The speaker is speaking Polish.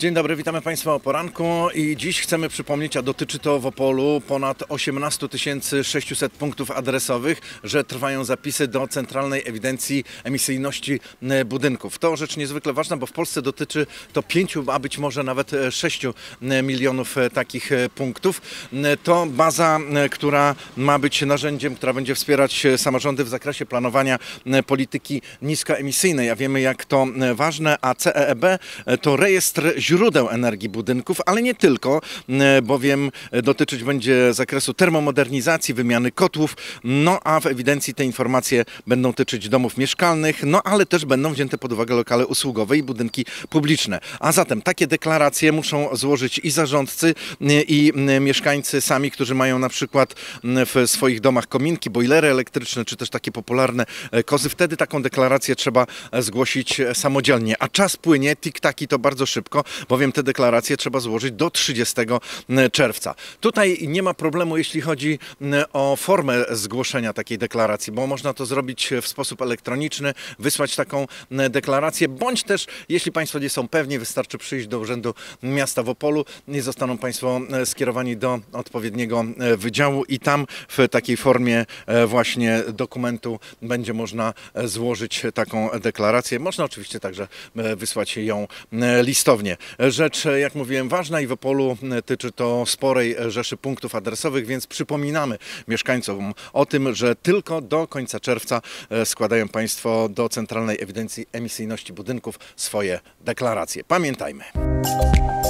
Dzień dobry, witamy Państwa o poranku i dziś chcemy przypomnieć, a dotyczy to w Opolu ponad 18 600 punktów adresowych, że trwają zapisy do Centralnej Ewidencji Emisyjności Budynków. To rzecz niezwykle ważna, bo w Polsce dotyczy to 5, a być może nawet 6 milionów takich punktów. To baza, która ma być narzędziem, która będzie wspierać samorządy w zakresie planowania polityki niskoemisyjnej. A wiemy, jak to ważne, a CEEB to rejestr źródeł energii budynków, ale nie tylko, bowiem dotyczyć będzie zakresu termomodernizacji, wymiany kotłów, no a w ewidencji te informacje będą tyczyć domów mieszkalnych, no ale też będą wzięte pod uwagę lokale usługowe i budynki publiczne. A zatem takie deklaracje muszą złożyć i zarządcy, i mieszkańcy sami, którzy mają na przykład w swoich domach kominki, bojlery elektryczne, czy też takie popularne kozy. Wtedy taką deklarację trzeba zgłosić samodzielnie, a czas płynie, tik-taki to bardzo szybko, bowiem te deklaracje trzeba złożyć do 30 czerwca. Tutaj nie ma problemu, jeśli chodzi o formę zgłoszenia takiej deklaracji, bo można to zrobić w sposób elektroniczny, wysłać taką deklarację, bądź też, jeśli Państwo nie są pewni, wystarczy przyjść do Urzędu Miasta w Opolu i zostaną Państwo skierowani do odpowiedniego wydziału i tam w takiej formie właśnie dokumentu będzie można złożyć taką deklarację. Można oczywiście także wysłać ją listownie. Rzecz, jak mówiłem, ważna i w Opolu tyczy to sporej rzeszy punktów adresowych, więc przypominamy mieszkańcom o tym, że tylko do końca czerwca składają Państwo do Centralnej Ewidencji Emisyjności Budynków swoje deklaracje. Pamiętajmy.